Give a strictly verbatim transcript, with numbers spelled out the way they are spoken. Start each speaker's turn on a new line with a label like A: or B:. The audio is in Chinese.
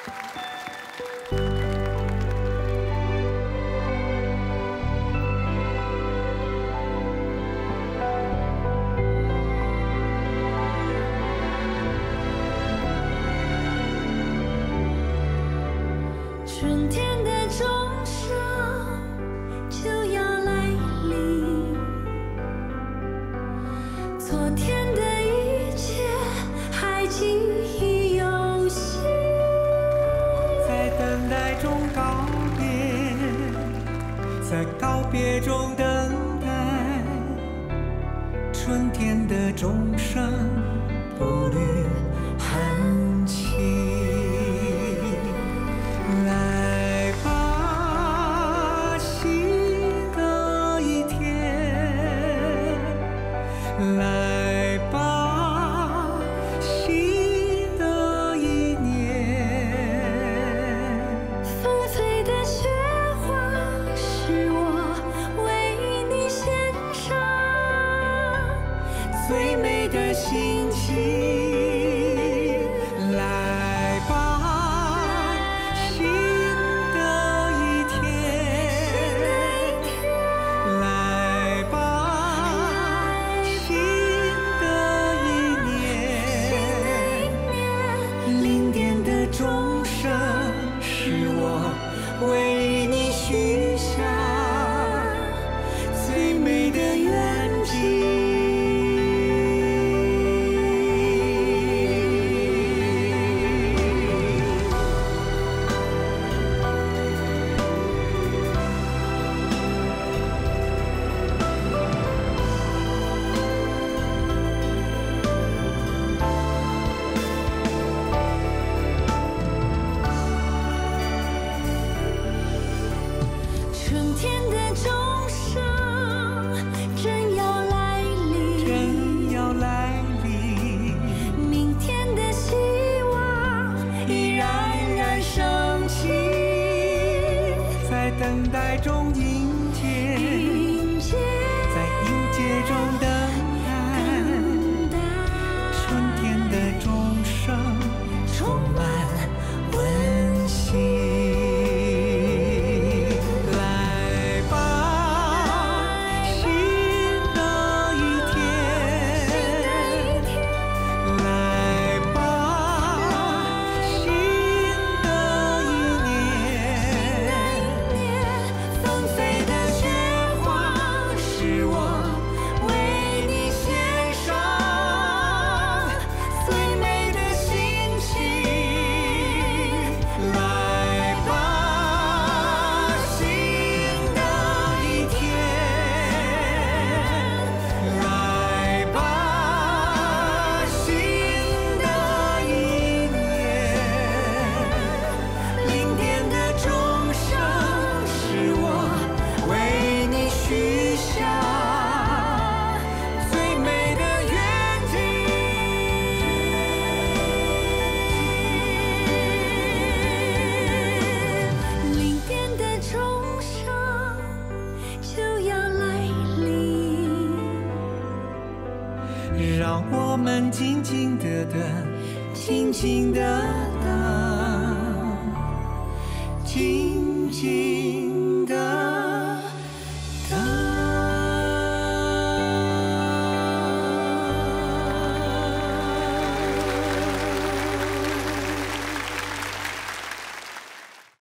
A: 春天的钟声就要来临，昨天的一切还记忆犹新，
B: 在等待中告别，在告别中等待，春天的钟声步履很轻。来吧，新的一天，来吧，新的一年。
A: 纷飞的雪花是我为你献上
B: 最美的心情。来吧，新的一天，来吧，新的一年。零点的钟声是我为你许下最美的愿景。
A: 春天的钟声真要来临，
B: 真要来临，
A: 明天的希望已冉冉升起，
B: 在等待中迎接，
A: 迎接
B: 在迎接中等待，
A: 等待，
B: 春天的钟声充满温馨。来吧，新的一天，来吧，新的一年。
A: 纷飞的雪花是我为你献上最美的心情。
B: 来吧，新的一天，来吧，新的一年。零点的钟声是我为你许下最美的愿景。
A: 零点的钟声就要来临，
B: 让我们静静的等，静静的等，静静。